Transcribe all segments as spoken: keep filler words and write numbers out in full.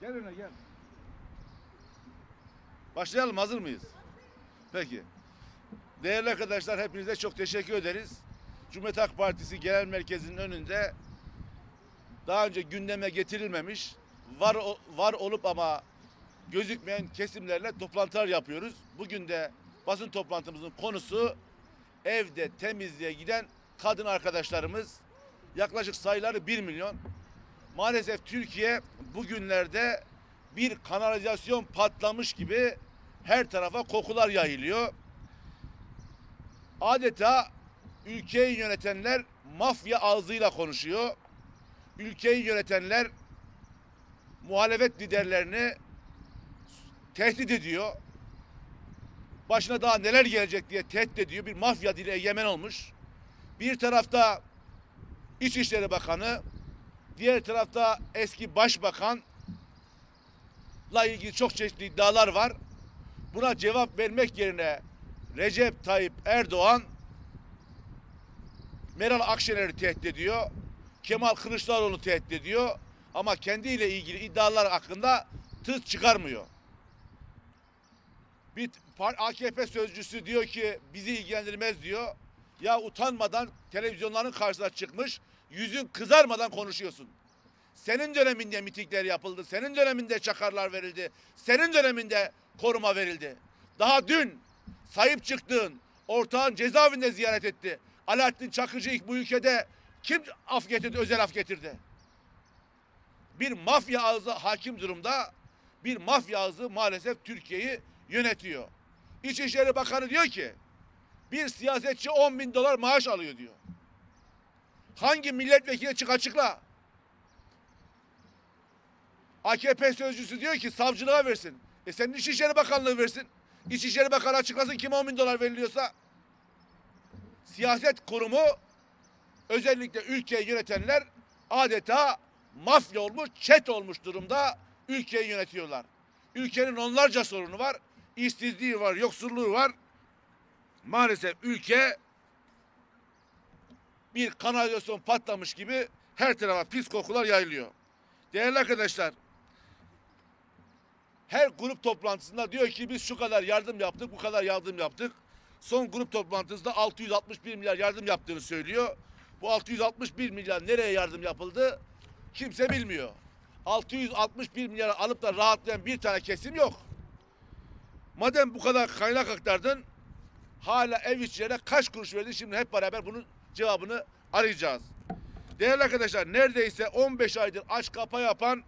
Gel öne gel. Başlayalım, hazır mıyız? Peki. Değerli arkadaşlar, hepinize çok teşekkür ederiz. Cumhuriyet Halk Partisi Genel Merkezi'nin önünde daha önce gündeme getirilmemiş, var var olup ama gözükmeyen kesimlerle toplantılar yapıyoruz. Bugün de basın toplantımızın konusu evde temizliğe giden kadın arkadaşlarımız. Yaklaşık sayıları bir milyon. Maalesef Türkiye bugünlerde bir kanalizasyon patlamış gibi her tarafa kokular yayılıyor. Adeta ülkeyi yönetenler mafya ağzıyla konuşuyor. Ülkeyi yönetenler muhalefet liderlerini tehdit ediyor. Başına daha neler gelecek diye tehdit ediyor. Bir mafya dili egemen olmuş. Bir tarafta İçişleri Bakanı, diğer tarafta eski başbakanla ilgili çok çeşitli iddialar var. Buna cevap vermek yerine Recep Tayyip Erdoğan Meral Akşener'i tehdit ediyor. Kemal Kılıçdaroğlu'nu tehdit ediyor. Ama kendiyle ilgili iddialar hakkında tıs çıkarmıyor. Bir A K P sözcüsü diyor ki bizi ilgilendirmez diyor. Ya utanmadan televizyonların karşısına çıkmış, yüzün kızarmadan konuşuyorsun. Senin döneminde mitingler yapıldı. Senin döneminde çakarlar verildi. Senin döneminde koruma verildi. Daha dün sahip çıktığın ortağın cezaevinde ziyaret etti. Alaaddin Çakıcı ilk bu ülkede kim af getirdi, özel af getirdi? Bir mafya ağzı hakim durumda, bir mafya ağzı maalesef Türkiye'yi yönetiyor. İçişleri Bakanı diyor ki bir siyasetçi on bin dolar maaş alıyor diyor. Hangi milletvekili çık açıkla? A K P sözcüsü diyor ki savcılığa versin. E senin İçişleri Bakanlığı versin. İçişleri Bakanı açıklasın kime on bin dolar veriliyorsa. Siyaset kurumu, özellikle ülkeyi yönetenler adeta mafya olmuş, çet olmuş durumda ülkeyi yönetiyorlar. Ülkenin onlarca sorunu var. İşsizliği var, yoksulluğu var. Maalesef ülke bir kanalizasyon patlamış gibi her tarafa pis kokular yayılıyor. Değerli arkadaşlar, her grup toplantısında diyor ki biz şu kadar yardım yaptık, bu kadar yardım yaptık. Son grup toplantısında altı yüz altmış bir milyar yardım yaptığını söylüyor. Bu altı yüz altmış bir milyar nereye yardım yapıldı? Kimse bilmiyor. altı yüz altmış bir milyar alıp da rahatlayan bir tane kesim yok. Madem bu kadar kaynak aktardın, hala ev işçilerine kaç kuruş verdin? Şimdi hep beraber bunun cevabını arayacağız. Değerli arkadaşlar, neredeyse on beş aydır aç kapa yapan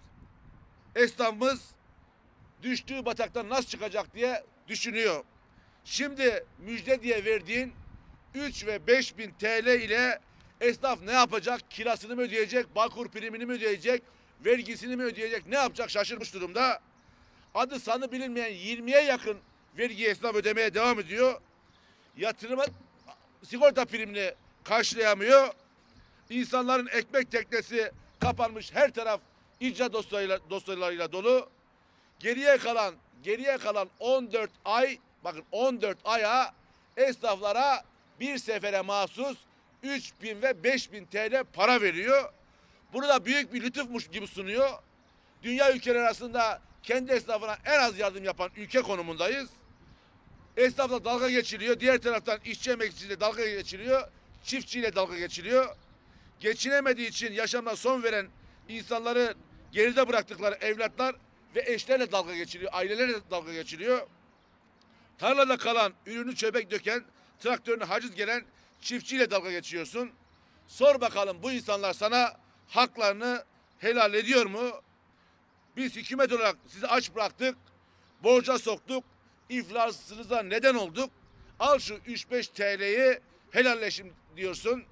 esnafımız düştüğü bataktan nasıl çıkacak diye düşünüyor. Şimdi müjde diye verdiğin üç ve beş bin T L ile esnaf ne yapacak? Kirasını mı ödeyecek? Bağkur primini mi ödeyecek? Vergisini mi ödeyecek? Ne yapacak? Şaşırmış durumda. Adı sanı bilinmeyen yirmiye yakın vergi esnaf ödemeye devam ediyor. Yatırıma sigorta primini karşılayamıyor. İnsanların ekmek teknesi kapanmış, her taraf icra dosyalarıyla, dosyalarıyla dolu. Geriye kalan geriye kalan on dört ay, bakın on dört aya esnaflara bir sefere mahsus üç bin ve beş bin T L para veriyor. Bunu da büyük bir lütufmuş gibi sunuyor. Dünya ülkeleri arasında kendi esnafına en az yardım yapan ülke konumundayız. Esnafla dalga geçiliyor. Diğer taraftan işçi emekçisiyle dalga geçiliyor. Çiftçiyle dalga geçiliyor. Geçinemediği için yaşamına son veren insanları geride bıraktıkları evlatlar ve eşlerle dalga geçiliyor. Ailelerle dalga geçiliyor. Tarlada kalan, ürünü çöpek döken, traktörüne haciz gelen çiftçiyle dalga geçiyorsun. Sor bakalım bu insanlar sana haklarını helal ediyor mu? Biz hükümet olarak sizi aç bıraktık, borca soktuk, iflasınıza neden olduk. Al şu üç beş T L'yi helalleşim diyorsun.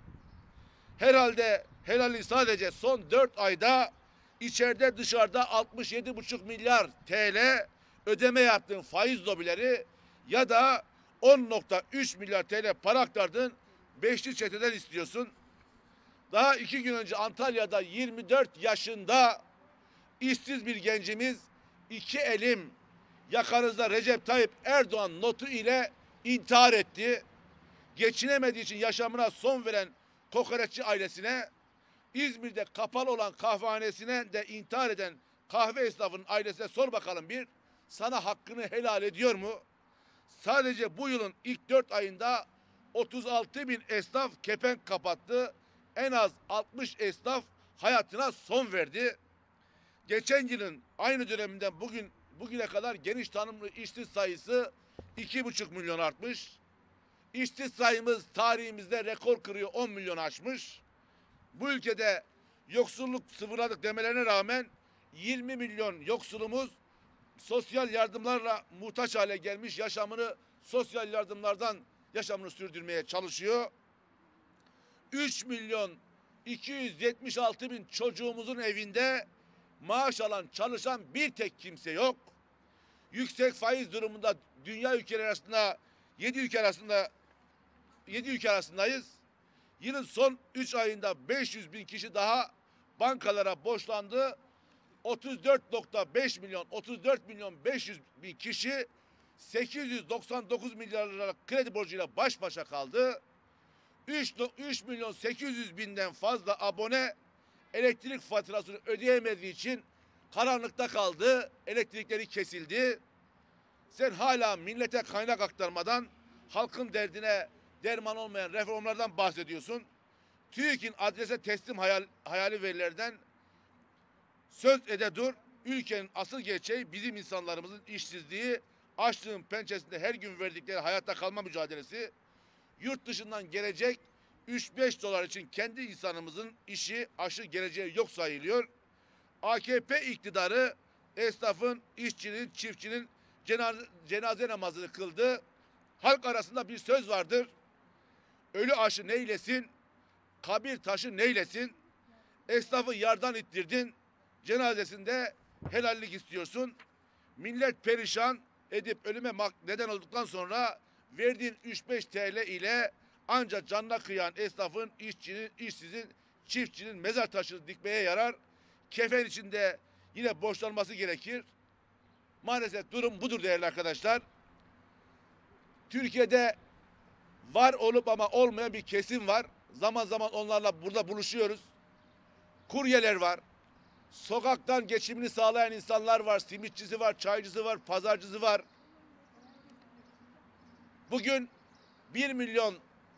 Herhalde helali sadece son dört ayda içeride dışarıda altmış yedi buçuk milyar T L ödeme yaptığın faiz lobileri ya da on nokta üç milyar T L para aktardın beşli çeteden istiyorsun. Daha iki gün önce Antalya'da yirmi dört yaşında işsiz bir gencimiz iki elim yakanızda Recep Tayyip Erdoğan notu ile intihar etti. Geçinemediği için yaşamına son veren kokoreççi ailesine, İzmir'de kapalı olan kahvehanesine de intihar eden kahve esnafının ailesine sor bakalım bir. Sana hakkını helal ediyor mu? Sadece bu yılın ilk dört ayında otuz altı bin esnaf kepenk kapattı. En az altmış esnaf hayatına son verdi. Geçen yılın aynı döneminden bugün bugüne kadar geniş tanımlı işsiz sayısı iki buçuk milyon artmış. İşsiz sayımız tarihimizde rekor kırıyor, on milyon aşmış. Bu ülkede yoksulluk sıfırladık demelerine rağmen yirmi milyon yoksulumuz sosyal yardımlarla muhtaç hale gelmiş, yaşamını sosyal yardımlardan yaşamını sürdürmeye çalışıyor. üç milyon iki yüz yetmiş altı bin çocuğumuzun evinde maaş alan, çalışan bir tek kimse yok. Yüksek faiz durumunda dünya ülkeleri arasında yedi ülke arasında yedi ülke arasındayız. Yılın son üç ayında beş yüz bin kişi daha bankalara borçlandı. otuz dört nokta beş milyon otuz dört milyon beş yüz bin kişi sekiz yüz doksan dokuz milyar liralık kredi borcuyla baş başa kaldı. üç milyon sekiz yüz binden fazla abone elektrik faturasını ödeyemediği için karanlıkta kaldı. Elektrikleri kesildi. Sen hala millete kaynak aktarmadan halkın derdine derman olmayan reformlardan bahsediyorsun. TÜİK'in adrese teslim hayal, hayali verilerden söz ede dur. Ülkenin asıl gerçeği bizim insanlarımızın işsizliği, açlığın pençesinde her gün verdikleri hayatta kalma mücadelesi. Yurt dışından gelecek üç beş dolar için kendi insanımızın işi, aşı, geleceği yok sayılıyor. A K P iktidarı esnafın, işçinin, çiftçinin cenaze, cenaze namazını kıldı. Halk arasında bir söz vardır. Ölü aşı neylesin, kabir taşı neylesin? Esnafı yardan ittirdin, cenazesinde helallik istiyorsun. Millet perişan edip ölüme neden olduktan sonra verdiğin üç beş T L ile ancak canına kıyan esnafın, işçinin, işsizin, çiftçinin mezar taşı dikmeye yarar. Kefen içinde yine borçlanması gerekir. Maalesef durum budur değerli arkadaşlar. Türkiye'de var olup ama olmayan bir kesim var. Zaman zaman onlarla burada buluşuyoruz. Kuryeler var. Sokaktan geçimini sağlayan insanlar var. Simitçisi var, çaycısı var, pazarcısı var. Bugün bir milyon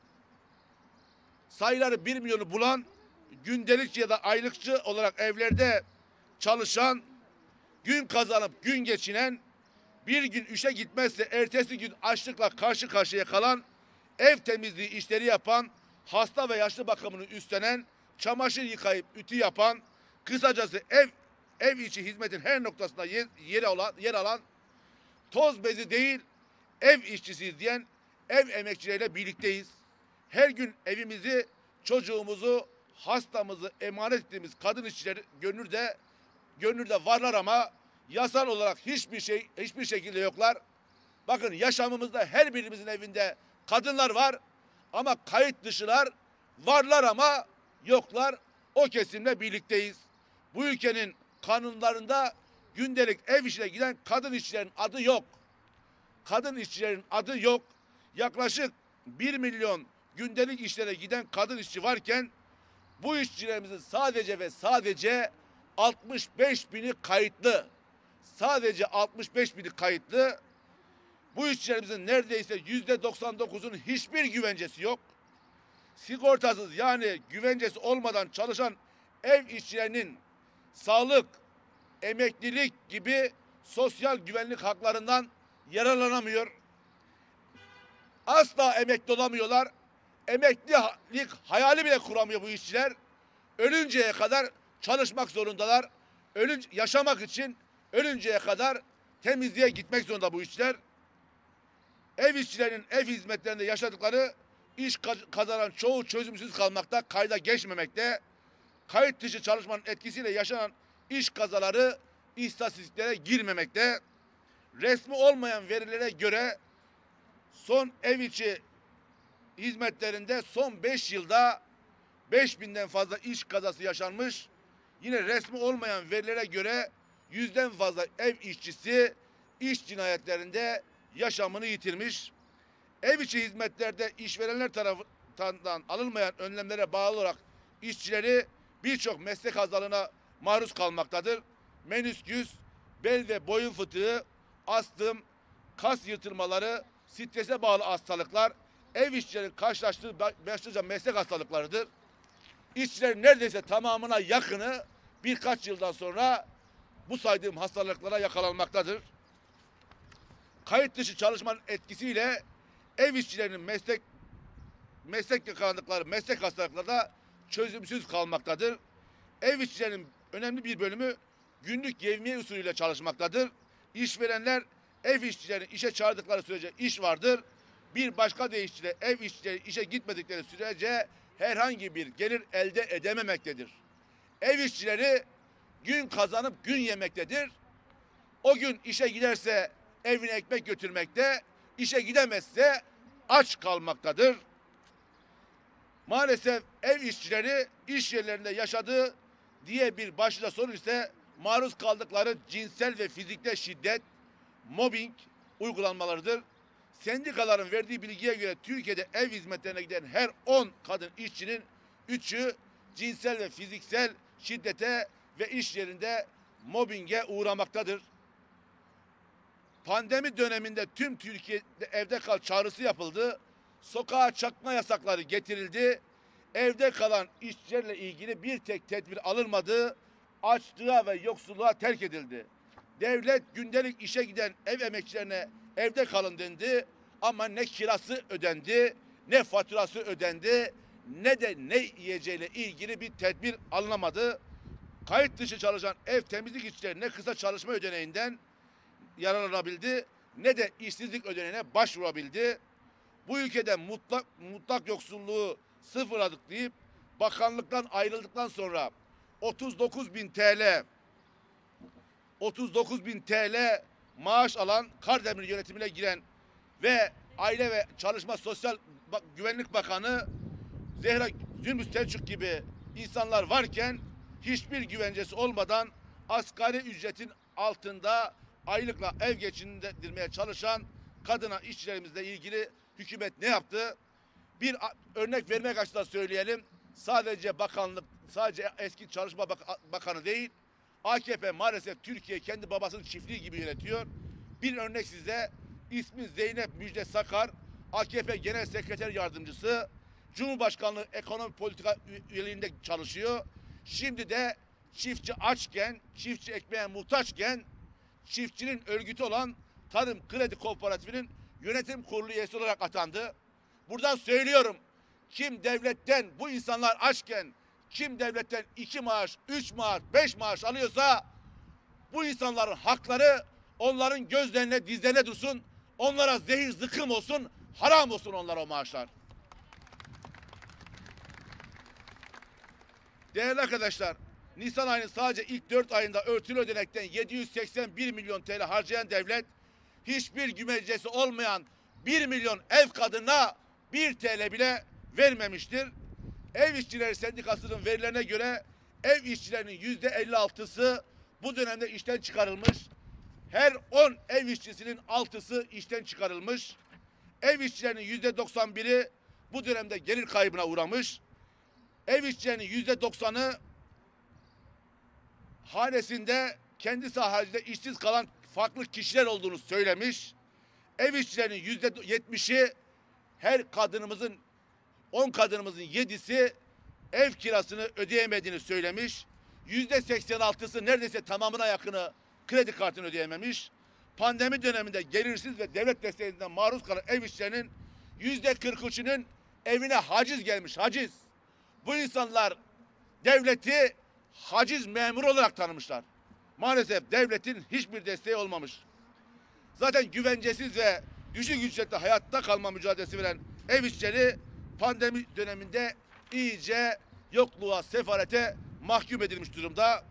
sayıları bir milyonu bulan gündelikçi ya da aylıkçı olarak evlerde çalışan, gün kazanıp gün geçinen, bir gün işe gitmezse ertesi gün açlıkla karşı karşıya kalan, ev temizliği işleri yapan, hasta ve yaşlı bakımını üstlenen, çamaşır yıkayıp ütü yapan, kısacası ev ev içi hizmetin her noktasında yer, yer alan, yer alan, toz bezi değil ev işçisiyiz diyen ev emekçileriyle birlikteyiz. Her gün evimizi, çocuğumuzu, hastamızı emanet ettiğimiz kadın işçileri gönülde gönülde varlar ama yasal olarak hiçbir şey hiçbir şekilde yoklar. Bakın yaşamımızda her birimizin evinde kadınlar var ama kayıt dışılar, varlar ama yoklar. O kesimle birlikteyiz. Bu ülkenin kanunlarında gündelik ev işine giden kadın işçilerin adı yok. Kadın işçilerin adı yok. Yaklaşık bir milyon gündelik işlere giden kadın işçi varken bu işçilerimizin sadece ve sadece altmış beş bini kayıtlı. Sadece altmış beş bini kayıtlı. Bu işçilerimizin neredeyse yüzde doksan dokuzunun hiçbir güvencesi yok. Sigortasız yani güvencesi olmadan çalışan ev işçilerinin sağlık, emeklilik gibi sosyal güvenlik haklarından yararlanamıyor. Asla emekli olamıyorlar. Emeklilik hayali bile kuramıyor bu işçiler. Ölünceye kadar çalışmak zorundalar. Ölünce, yaşamak için ölünceye kadar temizliğe gitmek zorunda bu işçiler. Ev işçilerinin ev hizmetlerinde yaşadıkları iş kazanan çoğu çözümsüz kalmakta, kayda geçmemekte. Kayıt dışı çalışmanın etkisiyle yaşanan iş kazaları istatistiklere girmemekte. Resmi olmayan verilere göre son ev içi hizmetlerinde son beş yılda beş binden fazla iş kazası yaşanmış. Yine resmi olmayan verilere göre yüzden fazla ev işçisi iş cinayetlerinde yaşamını yitirmiş. Ev içi hizmetlerde işverenler tarafından alınmayan önlemlere bağlı olarak işçileri birçok meslek hazalığına maruz kalmaktadır. menüsküs, bel ve boyun fıtığı, astım, kas yırtılmaları, strese bağlı hastalıklar, ev işçilerinin karşılaştığı başlıca meslek hastalıklarıdır. İşçilerin neredeyse tamamına yakını birkaç yıldan sonra bu saydığım hastalıklara yakalanmaktadır. Kayıt dışı çalışmanın etkisiyle ev işçilerinin meslek meslek yakalandıkları meslek hastalıkları da çözümsüz kalmaktadır. Ev işçilerinin önemli bir bölümü günlük yevmiye usulüyle çalışmaktadır. İşverenler ev işçilerini işe çağırdıkları sürece iş vardır. Bir başka deyişle ev işçileri işe gitmedikleri sürece herhangi bir gelir elde edememektedir. Ev işçileri gün kazanıp gün yemektedir. O gün işe giderse evine ekmek götürmekte, işe gidemezse aç kalmaktadır. Maalesef ev işçileri iş yerlerinde yaşadığı diye bir başlıca sorun ise maruz kaldıkları cinsel ve fizikte şiddet, mobbing uygulanmalarıdır. Sendikaların verdiği bilgiye göre Türkiye'de ev hizmetlerine giden her on kadın işçinin üçü cinsel ve fiziksel şiddete ve iş yerinde mobbinge uğramaktadır. Pandemi döneminde tüm Türkiye'de evde kal çağrısı yapıldı. Sokağa çıkma yasakları getirildi. Evde kalan işçilerle ilgili bir tek tedbir alınmadı. Açlığa ve yoksulluğa terk edildi. Devlet gündelik işe giden ev emekçilerine evde kalın dendi. Ama ne kirası ödendi, ne faturası ödendi, ne de ne yiyeceğiyle ilgili bir tedbir alınamadı. Kayıt dışı çalışan ev temizlik işçileri ne kısa çalışma ödeneğinden yararlanabildi, ne de işsizlik ödeneğine başvurabildi. Bu ülkede mutlak, mutlak yoksulluğu sıfırladık deyip bakanlıktan ayrıldıktan sonra otuz dokuz bin T L otuz dokuz bin T L maaş alan Kardemir yönetimine giren ve Aile ve Çalışma Sosyal Güvenlik Bakanı Zehra Zümrüt Selçuk gibi insanlar varken hiçbir güvencesi olmadan asgari ücretin altında aylıkla ev geçindirmeye çalışan kadına işçilerimizle ilgili hükümet ne yaptı? Bir örnek vermek açısından söyleyelim. Sadece bakanlık, sadece eski Çalışma Bakanı değil, A K P maalesef Türkiye kendi babasının çiftliği gibi yönetiyor. Bir örnek size, ismi Zeynep Müjde Sakar, A K P Genel Sekreter Yardımcısı, Cumhurbaşkanlığı Ekonomi Politika üyeliğinde çalışıyor. Şimdi de çiftçi açken, çiftçi ekmeğe muhtaçken, çiftçinin örgütü olan Tarım Kredi Kooperatifinin yönetim kurulu üyesi olarak atandı. Buradan söylüyorum, kim devletten bu insanlar açken, kim devletten iki maaş, üç maaş, beş maaş alıyorsa bu insanların hakları onların gözlerine, dizlerine dursun, onlara zehir zıkkım olsun, haram olsun onlara o maaşlar. Değerli arkadaşlar, Nisan ayının sadece ilk dört ayında örtülü ödenekten yedi yüz seksen bir milyon T L harcayan devlet, hiçbir güvencesi olmayan bir milyon ev kadına bir T L bile vermemiştir. Ev İşçileri Sendikası'nın verilerine göre ev işçilerinin yüzde elli altısı bu dönemde işten çıkarılmış. Her on ev işçisinin altısı işten çıkarılmış. Ev işçilerinin yüzde doksan biri bu dönemde gelir kaybına uğramış. Ev işçilerinin yüzde doksanı hanesinde kendi sahasında işsiz kalan farklı kişiler olduğunu söylemiş. Ev işçilerinin yüzde yetmişi her kadınımızın on kadınımızın yedisi ev kirasını ödeyemediğini söylemiş. Yüzde seksen altısı neredeyse tamamına yakını kredi kartını ödeyememiş. Pandemi döneminde gelirsiz ve devlet desteğinden maruz kalan ev işçilerinin yüzde kırk üçünün evine haciz gelmiş, haciz. Bu insanlar devleti haciz memuru olarak tanımışlar. Maalesef devletin hiçbir desteği olmamış. Zaten güvencesiz ve düşük ücretli hayatta kalma mücadelesi veren ev işçileri pandemi döneminde iyice yokluğa, sefalete mahkum edilmiş durumda.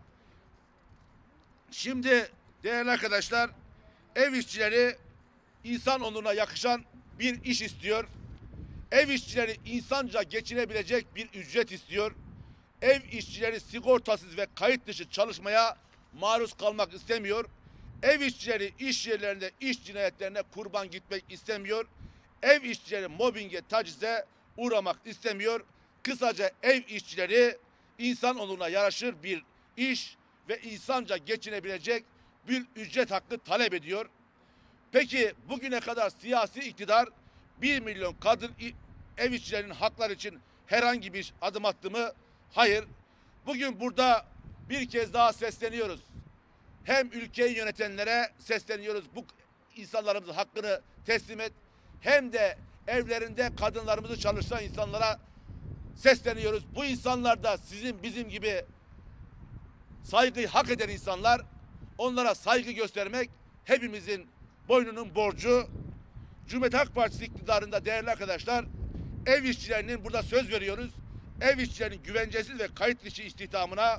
Şimdi değerli arkadaşlar, ev işçileri insan onuruna yakışan bir iş istiyor. Ev işçileri insanca geçinebilecek bir ücret istiyor. Ev işçileri sigortasız ve kayıt dışı çalışmaya maruz kalmak istemiyor. Ev işçileri iş yerlerinde iş cinayetlerine kurban gitmek istemiyor. Ev işçileri mobbinge, tacize uğramak istemiyor. Kısaca ev işçileri insan onuruna yaraşır bir iş ve insanca geçinebilecek bir ücret hakkı talep ediyor. Peki bugüne kadar siyasi iktidar bir milyon kadın ev işçilerinin hakları için herhangi bir adım attı mı? Hayır. Bugün burada bir kez daha sesleniyoruz. Hem ülkeyi yönetenlere sesleniyoruz. Bu insanlarımızın hakkını teslim et. Hem de evlerinde kadınlarımızı çalıştıran insanlara sesleniyoruz. Bu insanlar da sizin bizim gibi saygıyı hak eden insanlar. Onlara saygı göstermek hepimizin boynunun borcu. Cumhuriyet Halk Partisi iktidarında değerli arkadaşlar, ev işçilerinin burada söz veriyoruz. Ev işçilerinin güvencesiz ve kayıt dışı istihdamına,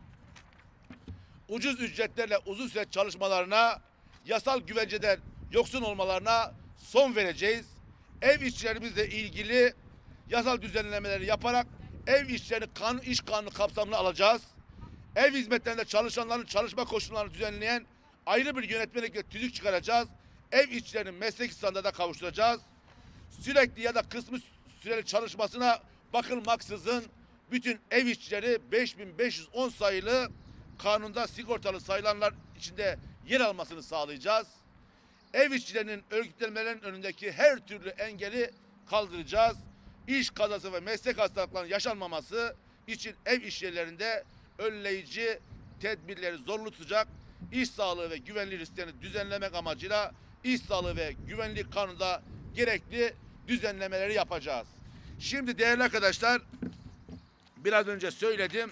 ucuz ücretlerle uzun süre çalışmalarına, yasal güvenceden yoksun olmalarına son vereceğiz. Ev işçilerimizle ilgili yasal düzenlemeleri yaparak ev işçilerini kanun, iş kanunu kapsamına alacağız. Ev hizmetlerinde çalışanların çalışma koşullarını düzenleyen ayrı bir yönetmelikle tüzük çıkaracağız. Ev işçilerinin mesleki standarda kavuşturacağız. Sürekli ya da kısmı süreli çalışmasına bakılmaksızın bütün ev işçileri beş bin beş yüz on sayılı kanunda sigortalı sayılanlar içinde yer almasını sağlayacağız. Ev işçilerinin örgütlenmelerinin önündeki her türlü engeli kaldıracağız. İş kazası ve meslek hastalıklarının yaşanmaması için ev işyerlerinde önleyici tedbirleri zorunlu tutacak, iş sağlığı ve güvenliği risklerini düzenlemek amacıyla iş sağlığı ve güvenlik kanununda gerekli düzenlemeleri yapacağız. Şimdi değerli arkadaşlar, biraz önce söyledim.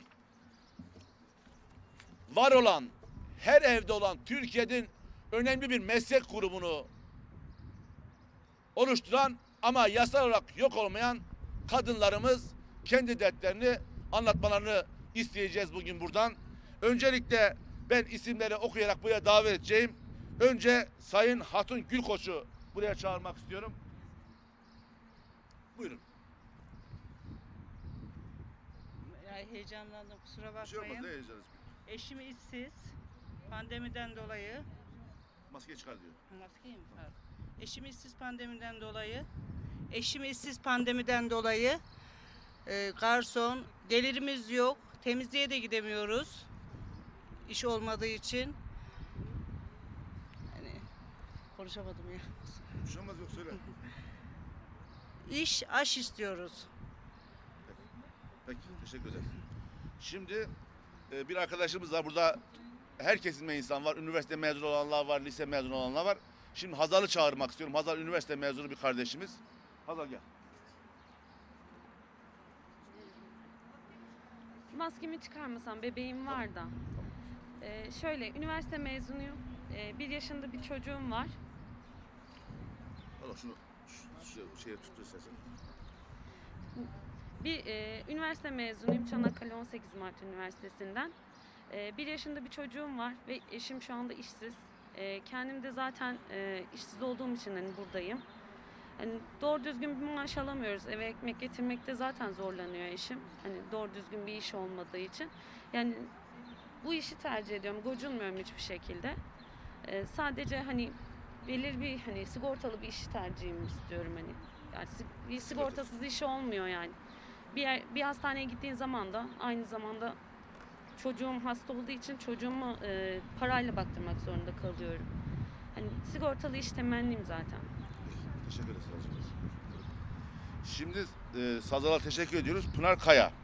Var olan, her evde olan Türkiye'nin önemli bir meslek grubunu oluşturan ama yasal olarak yok olmayan kadınlarımız kendi dertlerini anlatmalarını isteyeceğiz bugün buradan. Öncelikle ben isimleri okuyarak buraya davet edeceğim. Önce Sayın Hatun Gülkoç'u buraya çağırmak istiyorum. Buyurun. Ya heyecanlandım, kusura Bir şey olmaz, ne bakmayın. heyecanınız? Eşim işsiz. Pandemiden dolayı. Maskeyi çıkar diyor. Maskeyi mi? Pardon. Eşim işsiz pandemiden dolayı. Eşim işsiz pandemiden dolayı. E, garson, gelirimiz yok. Temizliğe de gidemiyoruz. İş olmadığı için. Hani konuşamadım ya. Bir şey olmaz, yok söyle. İş, aş istiyoruz. Peki, teşekkür ederim. Şimdi e, bir arkadaşımız var burada. Her kesimde insan var. Üniversite mezunu olanlar var, lise mezunu olanlar var. Şimdi Hazal'ı çağırmak istiyorum. Hazal üniversite mezunu bir kardeşimiz. Hazal gel. Maskemi çıkarmasam bebeğim var da. Ee, şöyle üniversite mezunuyum. Ee, bir yaşında bir çocuğum var. Allah şunu şu, şu şeye tuttur istersen. Bir e, üniversite mezunuyum Çanakkale on sekiz Mart Üniversitesi'nden. Ee, bir yaşında bir çocuğum var ve eşim şu anda işsiz. Ee, kendim de zaten e, işsiz olduğum için hani buradayım. Hani doğru düzgün bir maaş alamıyoruz. Eve ekmek getirmekte zaten zorlanıyor eşim. Hani doğru düzgün bir iş olmadığı için. Yani bu işi tercih ediyorum. Gocunmuyorum hiçbir şekilde. Ee, sadece hani belirli bir hani sigortalı bir işi tercihimi istiyorum hani. Yani si- bir sigortasız iş olmuyor yani. Bir yer, bir hastaneye gittiğin zaman da aynı zamanda çocuğum hasta olduğu için çocuğumu e, parayla baktırmak zorunda kalıyorum. Hani sigortalı iş temennim zaten. Teşekkür ederiz. Şimdi e, Sazal'a teşekkür ediyoruz. Pınar Kaya.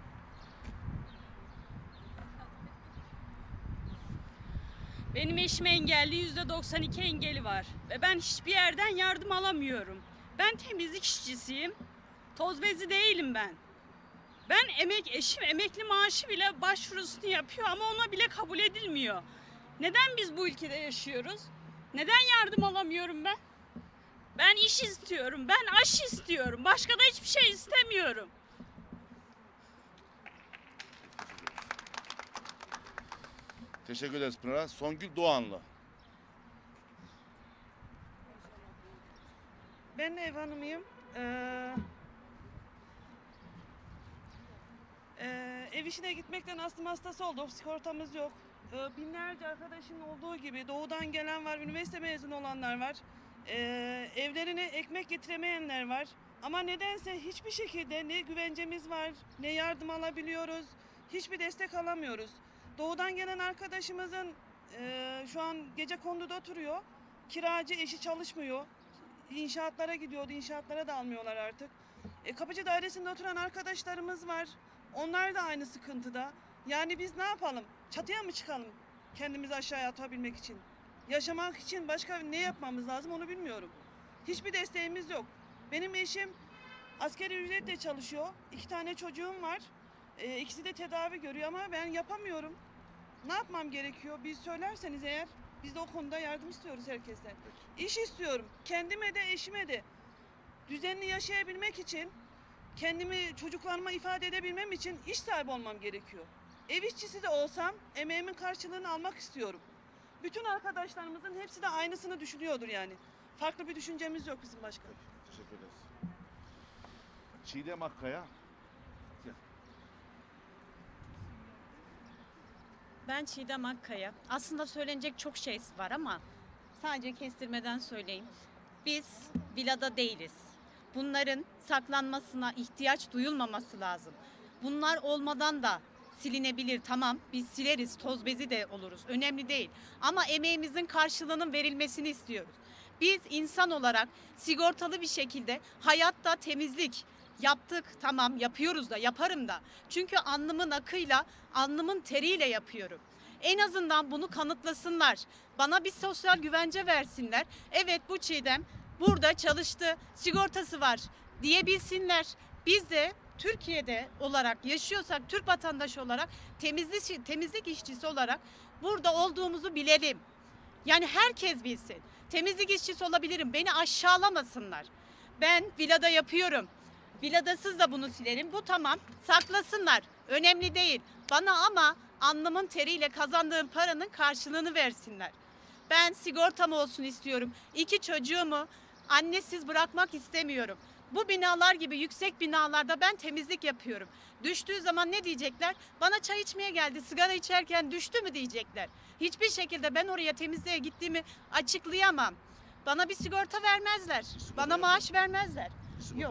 Benim eşim engelli, yüzde doksan iki engeli var ve ben hiçbir yerden yardım alamıyorum. Ben temizlik işçisiyim, toz bezi değilim ben. Ben emek, eşim emekli maaşı bile başvurusunu yapıyor ama ona bile kabul edilmiyor. Neden biz bu ülkede yaşıyoruz? Neden yardım alamıyorum ben? Ben iş istiyorum, ben aş istiyorum, başka da hiçbir şey istemiyorum. Teşekkür ederiz Pınar'a. Songül Doğanlı. Ben de ev hanımıyım. Ee, e, ev işine gitmekten astım hastası olduk. Sigortamız yok. Ee, binlerce arkadaşın olduğu gibi doğudan gelen var, üniversite mezunu olanlar var. Ee, evlerine ekmek getiremeyenler var. Ama nedense hiçbir şekilde ne güvencemiz var, ne yardım alabiliyoruz, hiçbir destek alamıyoruz. doğudan gelen arkadaşımızın e, şu an gecekonduda oturuyor. Kiracı, eşi çalışmıyor. İnşaatlara gidiyordu, inşaatlara da almıyorlar artık. E, kapıcı dairesinde oturan arkadaşlarımız var. Onlar da aynı sıkıntıda. Yani biz ne yapalım? Çatıya mı çıkalım kendimizi aşağıya atabilmek için? Yaşamak için başka ne yapmamız lazım onu bilmiyorum. Hiçbir desteğimiz yok. Benim eşim asgari ücretle çalışıyor. İki tane çocuğum var. E, ikisi de tedavi görüyor ama ben yapamıyorum. Ne yapmam gerekiyor? Bir söylerseniz eğer, biz de o konuda yardım istiyoruz herkesten. İş istiyorum. Kendime de eşime de. Düzenli yaşayabilmek için, kendimi çocuklarıma ifade edebilmem için iş sahibi olmam gerekiyor. Ev işçisi de olsam emeğimin karşılığını almak istiyorum. Bütün arkadaşlarımızın hepsi de aynısını düşünüyordur yani. Farklı bir düşüncemiz yok bizim başkanım. Teşekkür ederiz. Çiğdem Akkaya. Gel. Ben Çiğdem Akkaya. Aslında söylenecek çok şey var ama sadece kestirmeden söyleyeyim. Biz villada değiliz. Bunların saklanmasına ihtiyaç duyulmaması lazım. Bunlar olmadan da silinebilir. Tamam, biz sileriz, toz bezi de oluruz. Önemli değil. Ama emeğimizin karşılığının verilmesini istiyoruz. Biz insan olarak sigortalı bir şekilde hayatta temizlik yaptık. Tamam, yapıyoruz da, yaparım da. Çünkü alnımın akıyla, alnımın teriyle yapıyorum. En azından bunu kanıtlasınlar. Bana bir sosyal güvence versinler. Evet, bu Çiğdem burada çalıştı, sigortası var diyebilsinler. Biz de Türkiye'de olarak yaşıyorsak, Türk vatandaşı olarak, temizlik, temizlik işçisi olarak burada olduğumuzu bilelim. Yani herkes bilsin. Temizlik işçisi olabilirim, beni aşağılamasınlar. Ben villada yapıyorum. Villadasız da bunu silerim. Bu tamam, saklasınlar. Önemli değil. Bana ama alnımın teriyle kazandığım paranın karşılığını versinler. Ben sigortam olsun istiyorum. İki çocuğumu annesiz bırakmak istemiyorum. Bu binalar gibi yüksek binalarda ben temizlik yapıyorum. Düştüğü zaman ne diyecekler? Bana çay içmeye geldi, sigara içerken düştü mü diyecekler. Hiçbir şekilde ben oraya temizliğe gittiğimi açıklayamam. Bana bir sigorta vermezler. Bana maaş vermezler. Yok.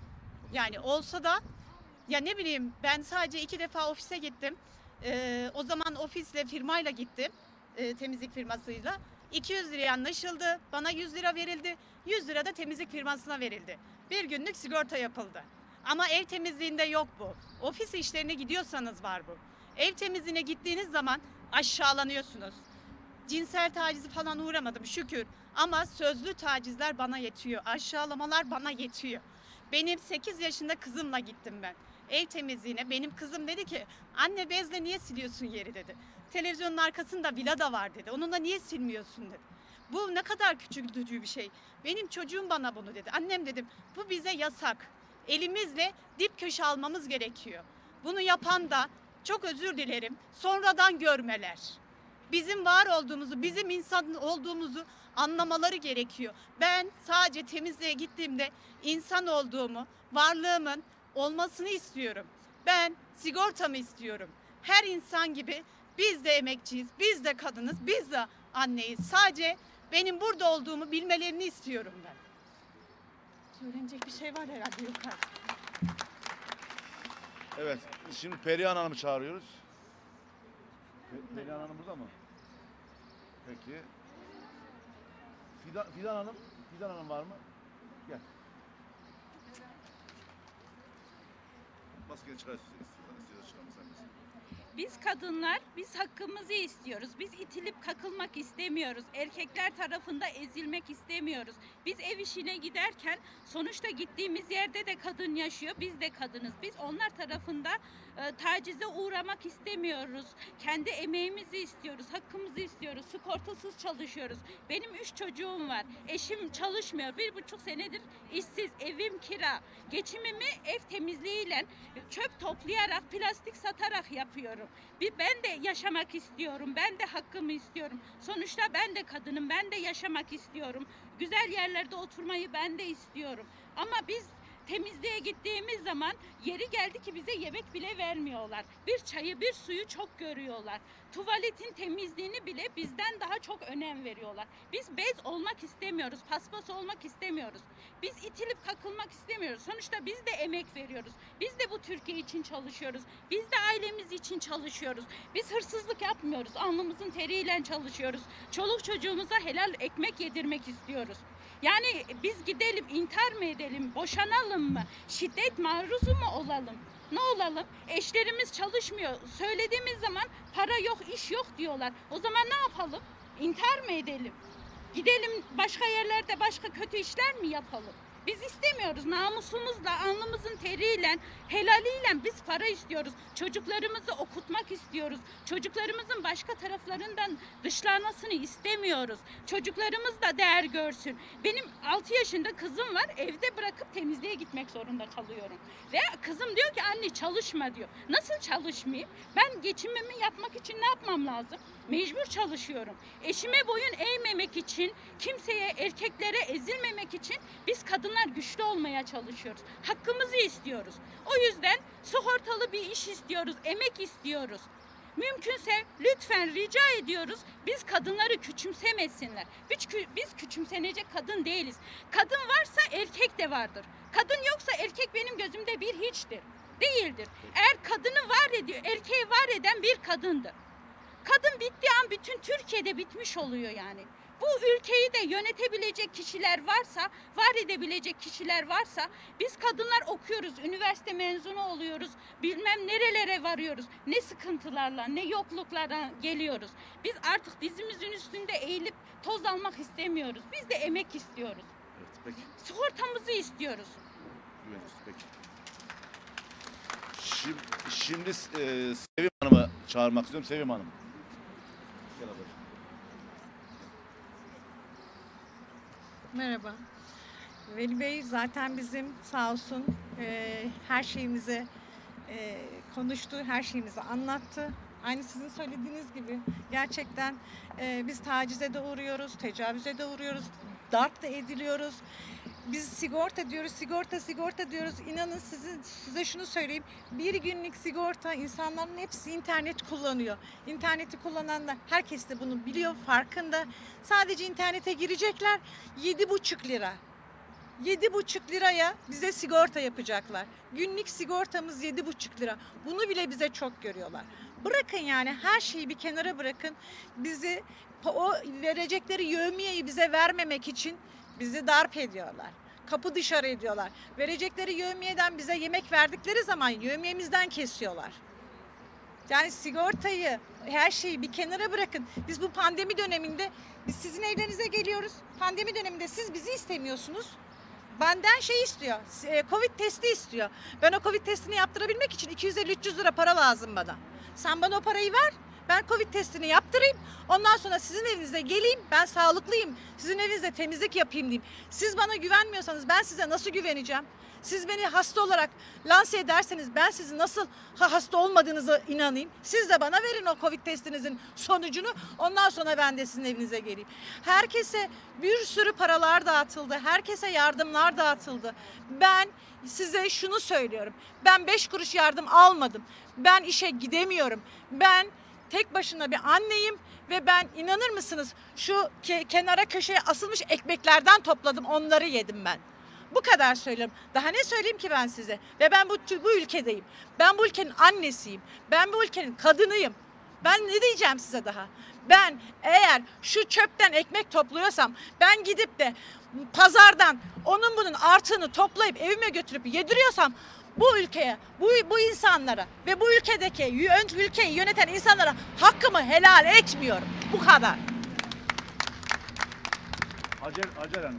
Yani olsa da ya ne bileyim, ben sadece iki defa ofise gittim. Ee, o zaman ofisle, firmayla gittim. Ee, temizlik firmasıyla. iki yüz liraya anlaşıldı. Bana yüz lira verildi. yüz lira da temizlik firmasına verildi. Bir günlük sigorta yapıldı. Ama ev temizliğinde yok bu. Ofis işlerine gidiyorsanız var bu. Ev temizliğine gittiğiniz zaman aşağılanıyorsunuz. Cinsel tacizi falan uğramadım şükür. Ama sözlü tacizler bana yetiyor. Aşağılamalar bana yetiyor. Benim sekiz yaşında kızımla gittim ben ev temizliğine. Benim kızım dedi ki anne bezle niye siliyorsun yeri dedi. Televizyonun arkasında villada var dedi. Onunla niye silmiyorsun dedi. Bu ne kadar küçültücü bir şey. Benim çocuğum bana bunu dedi. Annem dedim bu bize yasak. Elimizle dip köşe almamız gerekiyor. Bunu yapan da çok özür dilerim sonradan görmeler. Bizim var olduğumuzu, bizim insan olduğumuzu anlamaları gerekiyor. Ben sadece temizliğe gittiğimde insan olduğumu, varlığımın olmasını istiyorum. Ben sigortamı istiyorum. Her insan gibi biz de emekçiyiz, biz de kadınız, biz de anneyiz. Sadece benim burada olduğumu bilmelerini istiyorum ben. Söylenecek bir şey var herhalde yukarı. Evet, şimdi Perihan Hanım'ı çağırıyoruz. Pe- Perihan Hanım burada mı? Peki. Fidan, Fidan Hanım, Fidan Hanım var mı? Gel. Maskeni çıkar istiyorsan, istiyorsan çıkarmasan mesela. Biz kadınlar, biz hakkımızı istiyoruz. Biz itilip kakılmak istemiyoruz. Erkekler tarafında ezilmek istemiyoruz. Biz ev işine giderken sonuçta gittiğimiz yerde de kadın yaşıyor. Biz de kadınız. Biz onlar tarafında e, tacize uğramak istemiyoruz. Kendi emeğimizi istiyoruz. Hakkımızı istiyoruz. Sigortasız çalışıyoruz. Benim üç çocuğum var. Eşim çalışmıyor. Bir buçuk senedir işsiz. Evim kira. Geçimimi ev temizliğiyle, çöp toplayarak, plastik satarak yapıyorum. Bir ben de yaşamak istiyorum. Ben de hakkımı istiyorum. Sonuçta ben de kadınım. Ben de yaşamak istiyorum. Güzel yerlerde oturmayı ben de istiyorum. Ama biz temizliğe gittiğimiz zaman yeri geldi ki bize yemek bile vermiyorlar. Bir çayı, bir suyu çok görüyorlar. Tuvaletin temizliğini bile bizden daha çok önem veriyorlar. Biz bez olmak istemiyoruz, paspas olmak istemiyoruz. Biz itilip kakılmak istemiyoruz. Sonuçta biz de emek veriyoruz. Biz de bu Türkiye için çalışıyoruz. Biz de ailemiz için çalışıyoruz. Biz hırsızlık yapmıyoruz. Alnımızın teriyle çalışıyoruz. Çoluk çocuğumuza helal ekmek yedirmek istiyoruz. Yani biz gidelim intihar mı edelim, boşanalım mı, şiddet maruzu mu olalım? Ne olalım? Eşlerimiz çalışmıyor. Söylediğimiz zaman para yok, iş yok diyorlar. O zaman ne yapalım? İntihar mı edelim? Gidelim başka yerlerde başka kötü işler mi yapalım? Biz istemiyoruz. Namusumuzla, alnımızın teriyle, helaliyle biz para istiyoruz. Çocuklarımızı okutmak istiyoruz. Çocuklarımızın başka taraflarından dışlanmasını istemiyoruz. Çocuklarımız da değer görsün. Benim altı yaşında kızım var. Evde bırakıp temizliğe gitmek zorunda kalıyorum. Ve kızım diyor ki anne çalışma diyor. Nasıl çalışmayayım? Ben geçimimi yapmak için ne yapmam lazım? Mecbur çalışıyorum. Eşime boyun eğmemek için, kimseye, erkeklere ezilmemek için biz kadınlar güçlü olmaya çalışıyoruz. Hakkımızı istiyoruz. O yüzden sigortalı bir iş istiyoruz, emek istiyoruz. Mümkünse lütfen rica ediyoruz biz kadınları küçümsemesinler. Biz, biz küçümsenecek kadın değiliz. Kadın varsa erkek de vardır. Kadın yoksa erkek benim gözümde bir hiçtir. Değildir. Eğer kadını var ediyor, erkeği var eden bir kadındır. Kadın bittiği an bütün Türkiye'de bitmiş oluyor yani. Bu ülkeyi de yönetebilecek kişiler varsa, var edebilecek kişiler varsa biz kadınlar okuyoruz, üniversite mezunu oluyoruz, bilmem nerelere varıyoruz. Ne sıkıntılarla, ne yokluklarla geliyoruz. Biz artık dizimizin üstünde eğilip toz almak istemiyoruz. Biz de emek istiyoruz. Evet, peki. Sigortamızı istiyoruz. Güveniyoruz, peki. Şimdi, şimdi e, Sevim Hanım'ı çağırmak istiyorum. Sevim Hanım. Gel ablacığım. Merhaba. Veli Bey zaten bizim sağ olsun e, her şeyimizi e, konuştu, her şeyimizi anlattı. Aynı sizin söylediğiniz gibi gerçekten e, biz tacize de uğruyoruz, tecavüze de uğruyoruz, darp da ediliyoruz. Biz sigorta diyoruz, sigorta sigorta diyoruz. İnanın size, size şunu söyleyeyim. Bir günlük sigorta insanların hepsi internet kullanıyor. İnterneti kullananlar herkes de bunu biliyor, farkında. Sadece internete girecekler yedi buçuk lira. Yedi buçuk liraya bize sigorta yapacaklar. Günlük sigortamız yedi buçuk lira. Bunu bile bize çok görüyorlar. Bırakın yani her şeyi bir kenara bırakın. Bizi o verecekleri yevmiyeyi bize vermemek için bizi darp ediyorlar. Kapı dışarı ediyorlar. Verecekleri yevmiyeden bize yemek verdikleri zaman yevmiyemizden kesiyorlar. Yani sigortayı, her şeyi bir kenara bırakın. Biz bu pandemi döneminde biz sizin evlerinize geliyoruz. Pandemi döneminde siz bizi istemiyorsunuz. Benden şey istiyor, Covid testi istiyor. Ben o Covid testini yaptırabilmek için iki yüz elli üç yüz lira para lazım bana. Sen bana o parayı ver. Ben Covid testini yaptırayım. Ondan sonra sizin evinize geleyim. Ben sağlıklıyım. Sizin evinizde temizlik yapayım diyeyim. Siz bana güvenmiyorsanız ben size nasıl güveneceğim? Siz beni hasta olarak lanse ederseniz ben sizin nasıl hasta olmadığınızı inanayım. Siz de bana verin o Covid testinizin sonucunu. Ondan sonra ben de sizin evinize geleyim. Herkese bir sürü paralar dağıtıldı. Herkese yardımlar dağıtıldı. Ben size şunu söylüyorum. Ben beş kuruş yardım almadım. Ben işe gidemiyorum. Ben tek başına bir anneyim ve ben inanır mısınız şu ke- kenara köşeye asılmış ekmeklerden topladım, onları yedim ben. Bu kadar söylüyorum. Daha ne söyleyeyim ki ben size? Ve ben bu, bu ülkedeyim. Ben bu ülkenin annesiyim. Ben bu ülkenin kadınıyım. Ben ne diyeceğim size daha? Ben eğer şu çöpten ekmek topluyorsam, ben gidip de pazardan onun bunun artığını toplayıp evime götürüp yediriyorsam, bu ülkeye, bu, bu insanlara ve bu ülkedeki ülkeyi yöneten insanlara hakkımı helal etmiyorum. Bu kadar. Hacer, Hacer Hanım.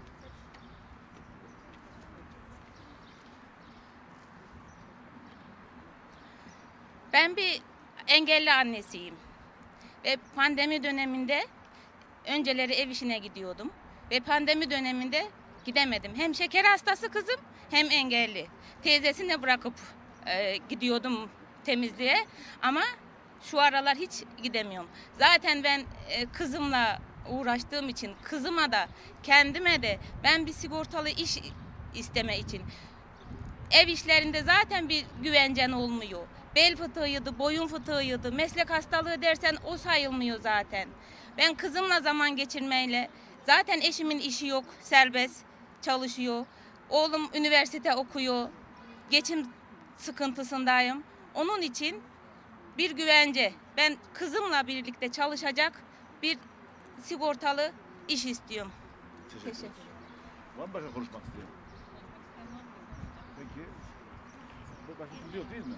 Ben bir engelli annesiyim ve pandemi döneminde önceleri ev işine gidiyordum ve pandemi döneminde gidemedim. Hem şeker hastası kızım hem engelli. Teyzesini bırakıp e, gidiyordum temizliğe ama şu aralar hiç gidemiyorum. Zaten ben e, kızımla uğraştığım için kızıma da kendime de ben bir sigortalı iş isteme için ev işlerinde zaten bir güvencen olmuyor. Bel fıtığıydı, boyun fıtığıydı, meslek hastalığı dersen o sayılmıyor zaten. Ben kızımla zaman geçirmeyle, zaten eşimin işi yok, serbest çalışıyor. Oğlum üniversite okuyor, geçim sıkıntısındayım. Onun için bir güvence, ben kızımla birlikte çalışacak bir sigortalı iş istiyorum. Teşekkür ederim. Var mı başka konuşmak isteyen? Peki. Bu başka kız yok değil mi?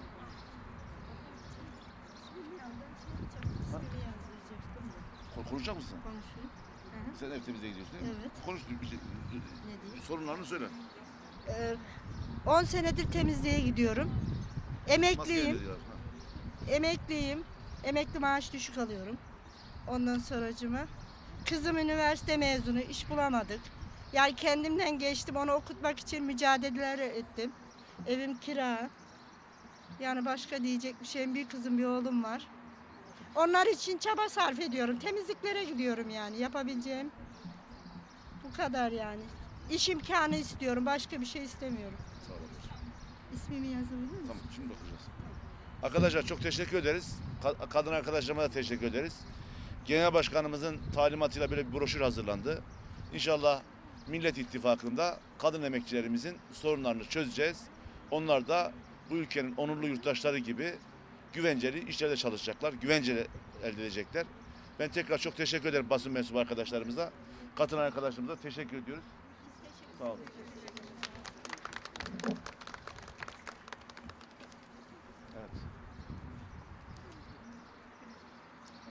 Ha? Ko- Konuşacak mısın? Konuşayım. Sen ev temizliğe gidiyorsun değil mi? Evet. Konuş bir şey. Ne diyeyim? Sorunlarını söyle. Ee, on senedir temizliğe gidiyorum. Emekliyim. Maske ediyorlar, ha. Emekliyim. Emekli maaş düşük alıyorum. Ondan sonracıma. Kızım üniversite mezunu. İş bulamadık. Yani kendimden geçtim. Onu okutmak için mücadeleler ettim. Evim kira. Yani başka diyecek bir şeyim. Bir kızım bir oğlum var. Onlar için çaba sarf ediyorum. Temizliklere gidiyorum yani. Yapabileceğim bu kadar yani. İş imkanı istiyorum. Başka bir şey istemiyorum. Sağ olun. İsmimi yazabilir misin? Tamam, şimdi bakacağız. Arkadaşlar çok teşekkür ederiz. Ka- kadın arkadaşlarıma da teşekkür ederiz. Genel Başkanımızın talimatıyla böyle bir broşür hazırlandı. İnşallah Millet İttifakı'nda kadın emekçilerimizin sorunlarını çözeceğiz. Onlar da bu ülkenin onurlu yurttaşları gibi güvenceli işlerde çalışacaklar, güvenceli elde edecekler. Ben tekrar çok teşekkür ederim basın mensubu arkadaşlarımıza. Katıl arkadaşlarımıza teşekkür ediyoruz. Sağ olun.